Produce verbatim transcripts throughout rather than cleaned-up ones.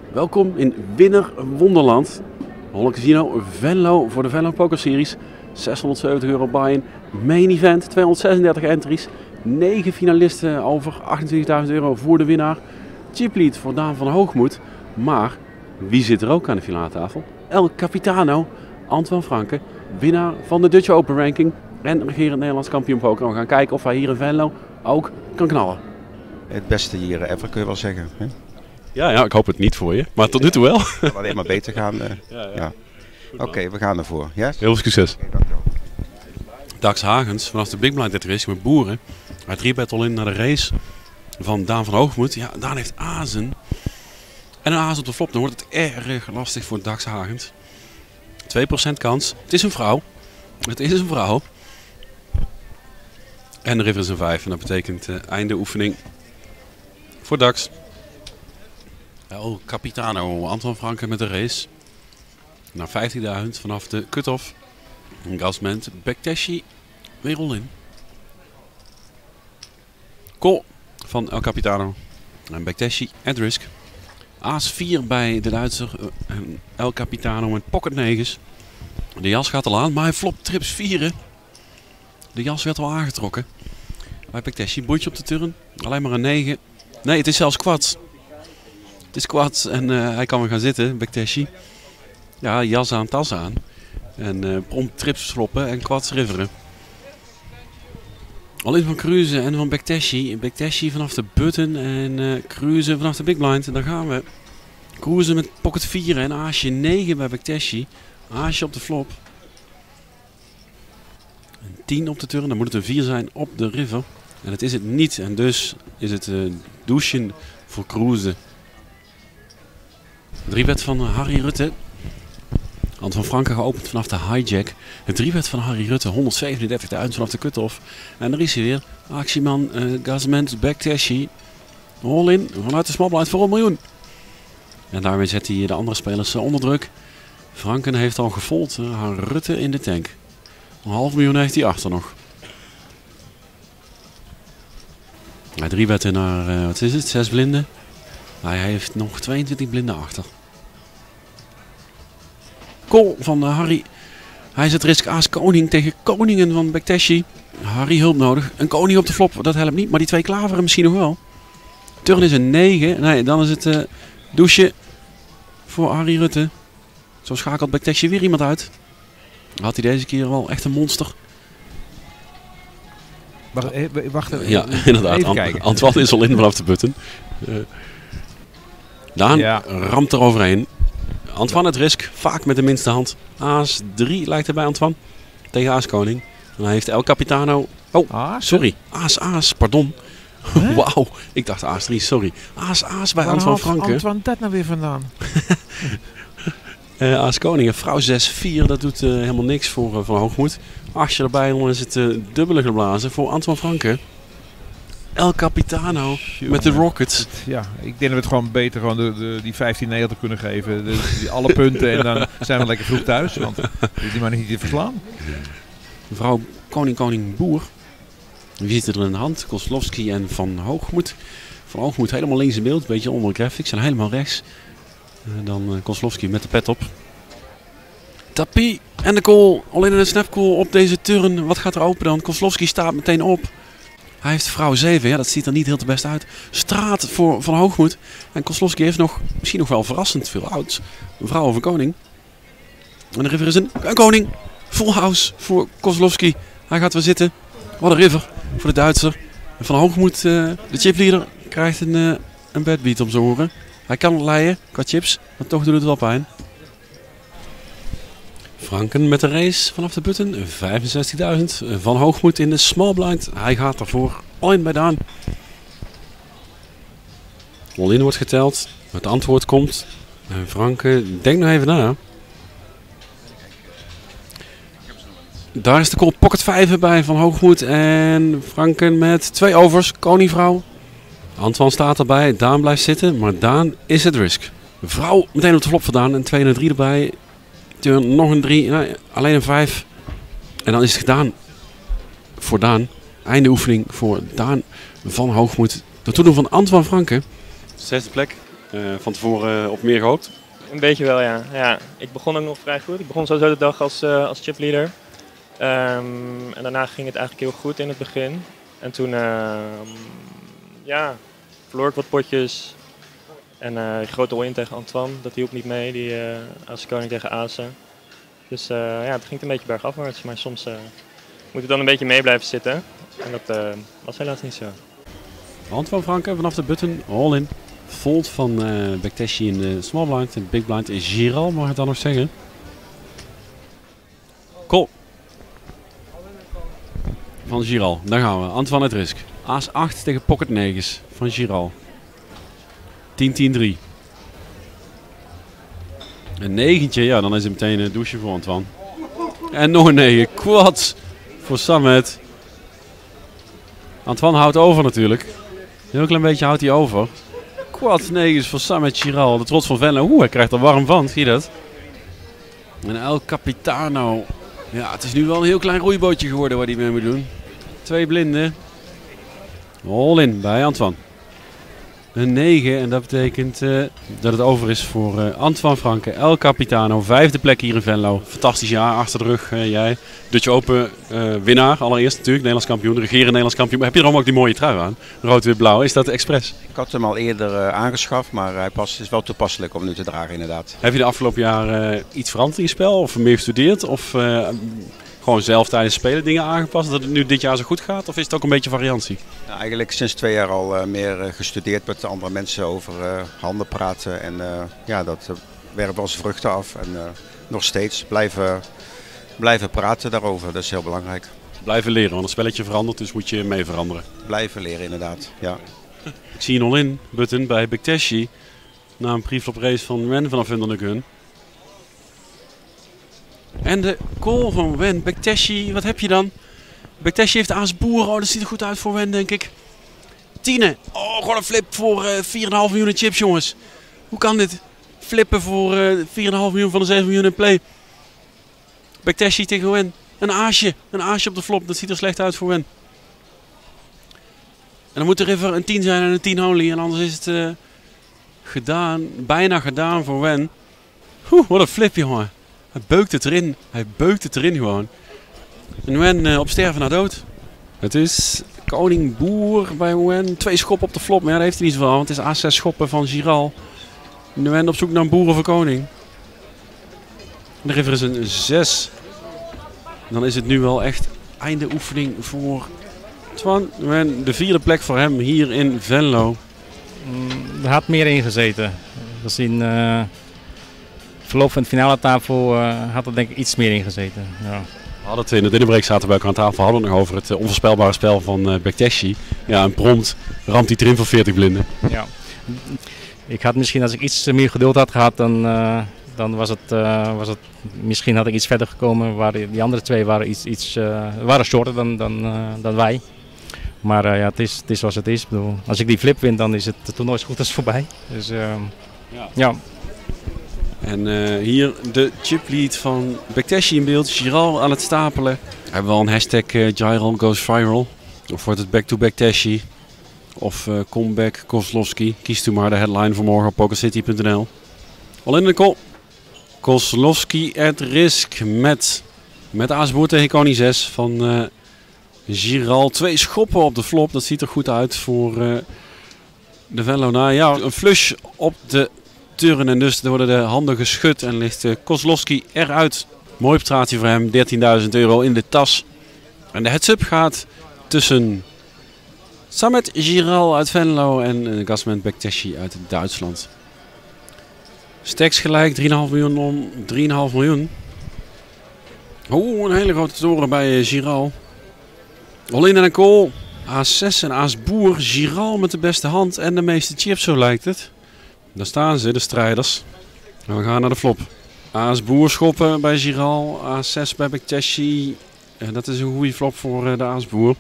Welkom in Winner Wonderland. Holland Casino Venlo voor de Venlo Poker Series. zeshonderdzeventig euro buy-in. Main event, tweehonderdzesendertig entries. negen finalisten over achtentwintigduizend euro voor de winnaar. Chip lead voor Daan van Hoogmoed. Maar wie zit er ook aan de finale tafel? El Capitano, Antoine Franke, winnaar van de Dutch Open ranking en regerend Nederlands kampioen poker. We gaan kijken of hij hier in Venlo ook kan knallen. Het beste hier ever, kun je wel zeggen. Hè? Ja, ja, ik hoop het niet voor je, maar tot nu toe wel. Het kan alleen maar beter gaan. Uh, ja, ja. ja. Oké, okay, we gaan ervoor. Yes? Heel veel succes. Okay, dankjewel. Dax Hagens vanaf de Big Blind race met Boeren. Hij drie bet al in naar de race van Daan van Hoogmoed. Ja, Daan heeft azen. En een aas op de flop, dan wordt het erg lastig voor Dax Hagens. twee procent kans. Het is een vrouw. Het is een vrouw. En de river is een vijf. En dat betekent uh, einde oefening voor Dax. El Capitano, Antoine Franke met de race. Naar vijftienduizend vanaf de cut-off. Gasment, Bekteshi, weer all in. Call van El Capitano. En Bekteshi at risk. Aas vier bij de Duitser. En El Capitano met pocket negens. De jas gaat al aan, maar hij flopt trips vieren. De jas werd al aangetrokken. Bij Bekteshi, boetje op de turn. Alleen maar een negen. Nee, het is zelfs kwad. Het is kwad en uh, hij kan weer gaan zitten, Bekteshi. Ja, jas aan, tas aan. En uh, prompt trips floppen en kwads riveren. Alleen van Cruze en van Bekteshi. Bekteshi vanaf de button en uh, Cruze vanaf de big blind. En dan gaan we. Cruze met pocket vier en aasje negen bij Bekteshi. Aasje op de flop. Een tien op de turn. Dan moet het een vier zijn op de river. En dat is het niet. En dus is het uh, douchen voor Cruze. Drie bet van uh, Harry Rutte. Hand van Franke geopend vanaf de hijack. Het driebed van Harry Rutte, honderdzevenendertigduizend vanaf de cut-off. En er is hij weer. Actieman, uh, Gasment, Bekteshi. All in vanuit de small blind voor een miljoen. En daarmee zet hij de andere spelers uh, onder druk. Franken heeft al gefold. Uh, Rutte in de tank. Een half miljoen heeft hij achter nog. Hij driebetten naar, uh, wat is het, zes blinden. Hij heeft nog tweeëntwintig blinden achter. Call van uh, Harry. Hij zet risk aas koning tegen koningen van Bekteshi. Harry hulp nodig. Een koning op de flop, dat helpt niet. Maar die twee klaveren misschien nog wel. Turn is een negen. Nee, dan is het uh, douchen voor Harry Rutte. Zo schakelt Bekteshi weer iemand uit. Had hij deze keer wel echt een monster. Wacht, wacht even. Ja, inderdaad. Ant Antoine is al in vanaf de button. Uh, Daan ja. ramt er overheen. Antoine het risk, vaak met de minste hand. Aas drie lijkt er bij Antoine. Tegen Aas koning. En hij heeft El Capitano. Oh, Aas? sorry. Aas, Aas, pardon. Huh? Wauw, ik dacht Aas drie, sorry. Aas, Aas bij Antoine Franke. Antoine dat nou weer vandaan? uh, Aas koning, vrouw zes vier, dat doet uh, helemaal niks voor uh, Van Hoogmoed. Asje erbij, dan is het uh, dubbele geblazen voor Antoine Franke. El Capitano Jongen, met de Rockets. Het, ja, ik denk dat we het gewoon beter gewoon de, de, die vijftien negentig kunnen geven. De, die, alle punten en dan zijn we lekker vroeg thuis. Want is die maar niet te verslaan. Mevrouw Koning Koning Boer. Wie zit er in de hand? Kozlowski en Van Hoogmoed. Van Hoogmoed helemaal links in beeld. Een beetje onder de graphics. En helemaal rechts. En dan uh, Kozlowski met de pet op. Tapie en de call. Alleen een snap call op deze turn. Wat gaat er open dan? Kozlowski staat meteen op. Hij heeft vrouw zeven, ja, dat ziet er niet heel te best uit. Straat voor Van Hoogmoed. En Kozlowski heeft nog, misschien nog wel verrassend veel ouds. Een vrouw of een koning. En de river is een, een koning. Full house voor Kozlowski. Hij gaat weer zitten. Wat een river voor de Duitser. En Van Hoogmoed, uh, de chipleader, krijgt een, uh, een bad beat om zijn oren. Hij kan het leiden qua chips, maar toch doet het wel pijn. Franken met de race vanaf de button, vijfenzestigduizend. Van Hoogmoed in de small blind. Hij gaat ervoor. All in bij Daan. All in wordt geteld. Het antwoord komt. En Franken, denk nog even na. Daar is de call pocket vijf bij Van Hoogmoed. En Franken met twee overs. Koningvrouw. Antoine staat erbij. Daan blijft zitten. Maar Daan is het risk. Vrouw meteen op de flop vandaan. En twee en drie erbij. Turn, nog een drie, nee, alleen een vijf. En dan is het gedaan voor Daan. Einde oefening voor Daan van Hoogmoed. De toedoen van Antoine Franke. Zesde plek. Uh, van tevoren uh, op meer gehoopt? Een beetje wel, ja. ja. Ik begon ook nog vrij goed. Ik begon sowieso de dag als, uh, als chipleader. Um, en daarna ging het eigenlijk heel goed in het begin. En toen uh, ja, verloor ik wat potjes. En uh, die grote win tegen Antoine, dat hielp niet mee. Die uh, als koning tegen Aase. Dus uh, ja, het ging een beetje bergafwaarts. Maar soms uh, moet het dan een beetje mee blijven zitten. En dat uh, was helaas niet zo. Antoine Franke vanaf de button, all in. Fold van uh, Bekteshi in de small blind. En big blind is Giral, mag ik dan nog zeggen. Call. Van Giral, daar gaan we. Antoine het risk. Aas acht tegen pocket negens van Giral. tien tien drie. Een negentje, ja, dan is het meteen een douche voor Antoine. En nog een negen. Quad voor Samet. Antoine houdt over natuurlijk. Een heel klein beetje houdt hij over. Quad negens voor Samet Giral. De trots van Venlo. Oeh, hij krijgt er warm van. Zie je dat? En El Capitano. Ja, het is nu wel een heel klein roeibootje geworden waar hij mee moet doen. Twee blinden. All in bij Antoine. Een negen en dat betekent uh, dat het over is voor uh, Antoine Franke. El Capitano, vijfde plek hier in Venlo. Fantastisch jaar achter de rug, uh, jij. Dutch Open uh, winnaar, allereerst natuurlijk. Nederlands kampioen, de regerende Nederlands kampioen. Heb je erom ook die mooie trui aan? Rood-wit-blauw. Is dat expres? Ik had hem al eerder uh, aangeschaft, maar hij past, is wel toepasselijk om nu te dragen inderdaad. Heb je de afgelopen jaar uh, iets veranderd in je spel? Of meer gestudeerd? Of uh, gewoon zelf tijdens het spelen dingen aangepast? Dat het nu dit jaar zo goed gaat? Of is het ook een beetje variantie? Nou, eigenlijk sinds twee jaar al uh, meer uh, gestudeerd met andere mensen over uh, handen praten. En uh, ja, dat uh, werpt wel zijn vruchten af. En uh, nog steeds blijven, blijven praten daarover. Dat is heel belangrijk. Blijven leren, want het spelletje verandert, dus moet je mee veranderen. Blijven leren inderdaad, ja. Ik zie een all-in button bij Bekteshi. Na een preflop race van Wen vanaf Hunter Gun. En de call van Wen. Bekteshi, wat heb je dan? Bekteshi heeft aas boer. Oh, dat ziet er goed uit voor Wen, denk ik. Tienen. Oh, gewoon een flip voor uh, vier komma vijf miljoen chips, jongens. Hoe kan dit? Flippen voor uh, vier komma vijf miljoen van de zeven miljoen in play. Bekteshi tegen Wen. Een aasje. Een aasje op de flop. Dat ziet er slecht uit voor Wen. En dan moet de river een tien zijn en een tien holy. En anders is het uh, gedaan. Bijna gedaan voor Wen. Oeh, wat een flip, jongen. Hij beukt het erin. Hij beukt het erin gewoon. En Wen uh, op sterven naar dood. Het is koning boer bij Wen. Twee schoppen op de flop. Maar ja, daar heeft hij niet zoveel aan. Want het is A zes schoppen van Giral. En Wen op zoek naar een boeren voor koning. De river is een zes. Dan is het nu wel echt einde oefening voor Twan. Wen, de vierde plek voor hem hier in Venlo. Mm, er had meer in gezeten. Gezien uh, verloop van de finale tafel uh, had er denk ik iets meer in gezeten. Ja. We hadden het in de dinnerbreak, zaten we ook aan tafel, hadden we het nog over het uh, onvoorspelbare spel van uh, Bekteshi. Ja, en prompt ramt hij erin voor veertig blinden. Ja. Ik had misschien, als ik iets meer geduld had gehad, dan, uh, dan was, het, uh, was het, misschien had ik iets verder gekomen. Waar die andere twee waren iets, iets uh, waren shorter dan, dan, uh, dan wij. Maar uh, ja, het is, het is zoals het is. Ik bedoel, als ik die flip win, dan is het toernooi zo goed als voorbij. Dus uh, ja. ja. En uh, hier de chiplead van Bekteshi in beeld. Giral aan het stapelen. We hebben wel een hashtag uh, Giral goes viral. Of wordt het back to Bekteshi. Of uh, comeback Kozlowski. Kies u maar de headline voor morgen op pokercity punt n l. Al in de call. Kozlowski at risk met, met aasboer tegen koning zes van uh, Giral. Twee schoppen op de flop. Dat ziet er goed uit voor uh, de Venlo. Nou ja, een flush op de turn. En dus worden de handen geschud. En ligt uh, Kozlowski eruit. Mooi prestatie voor hem. dertienduizend euro in de tas. En de heads-up gaat tussen Samet Giral uit Venlo en uh, Gasmet Bekteshi uit Duitsland. Stacks gelijk, drie komma vijf miljoen om drie komma vijf miljoen. Oeh, een hele grote toren bij uh, Giral. All-in en een call. aas zes en aas boer. Giral met de beste hand en de meeste chips, zo lijkt het. Daar staan ze, de strijders. En we gaan naar de flop. Aas boer schoppen bij Giral. aas zes bij Bekteshi. En dat is een goede flop voor uh, de aas boer.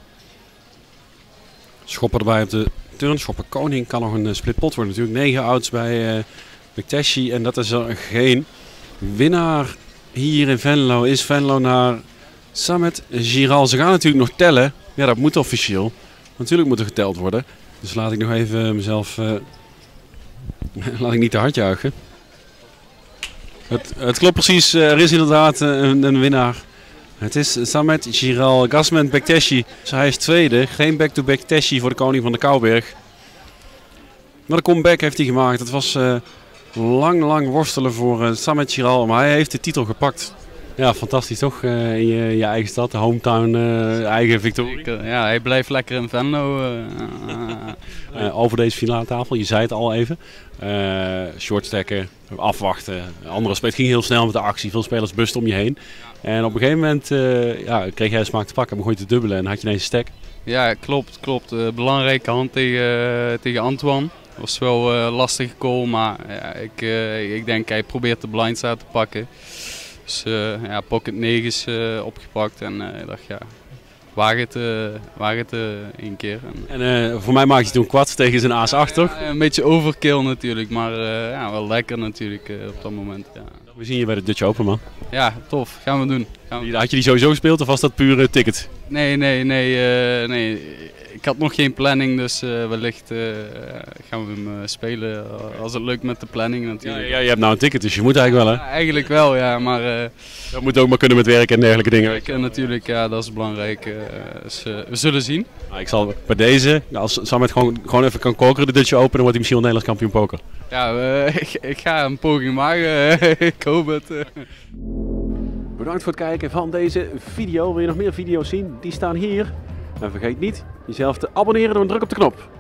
Schoppen erbij op de turn. Schoppen koning. Kan nog een uh, split pot worden natuurlijk. negen outs bij uh, Bekteshi. En dat is er geen winnaar hier in Venlo. Is Venlo naar Samet Giral. Ze gaan natuurlijk nog tellen. Ja, dat moet officieel. Natuurlijk moet er geteld worden. Dus laat ik nog even mezelf uh, Laat ik niet te hard juichen. Het, het klopt precies, er is inderdaad een, een winnaar. Het is Samet Giral Gasmen Bekteshi. Dus hij is tweede, geen back-to-back Teshi voor de koning van de Kouwberg. Maar de comeback heeft hij gemaakt. Het was uh, lang, lang worstelen voor uh, Samet Giral, maar hij heeft de titel gepakt. Ja, fantastisch toch? Uh, in je, je eigen stad, de hometown, uh, eigen victorie. Ja, hij blijft lekker in Venlo. Uh, uh, over deze finale tafel, je zei het al even. Uh, shortstacken, afwachten. Andere spelers ging heel snel met de actie. Veel spelers busten om je heen. En op een gegeven moment uh, ja, kreeg jij de smaak te pakken en begon je te dubbelen en had je ineens een stack. Ja, klopt. klopt. Uh, belangrijke hand tegen, uh, tegen Antoine. Was wel een uh, lastige call, maar ja, ik, uh, ik denk hij probeert de blindside te pakken. Dus uh, ja, pocket negens uh, opgepakt en uh, ik dacht ja, waag het, uh, waag het uh, één keer. En, en uh, voor mij maakte hij toen kwart tegen zijn aas acht, toch? Ja, een beetje overkill natuurlijk, maar uh, ja, wel lekker natuurlijk uh, op dat moment. Ja. We zien je bij de Dutch Open, man. Ja, tof. Gaan we doen. Gaan we... Had je die sowieso gespeeld of was dat puur uh, ticket? Nee, nee, nee, uh, nee. Ik had nog geen planning, dus uh, wellicht uh, gaan we hem uh, spelen als het lukt met de planning natuurlijk. Ja, ja, je hebt nou een ticket, dus je moet eigenlijk wel, hè? Ja, eigenlijk wel, ja, maar... Uh, dat moet ook maar kunnen met werken en dergelijke dingen. Werken natuurlijk, ja, dat is belangrijk. Uh, dus, uh, we zullen zien. Nou, ik zal bij deze, als Samet gewoon, gewoon even kan kokeren de Dutch Open, dan wordt hij misschien wel Nederlands kampioen poker. Ja, uh, ik, ik ga een poging maken, ik hoop het. Uh. Bedankt voor het kijken van deze video. Wil je nog meer video's zien? Die staan hier. En vergeet niet jezelf te abonneren door een druk op de knop.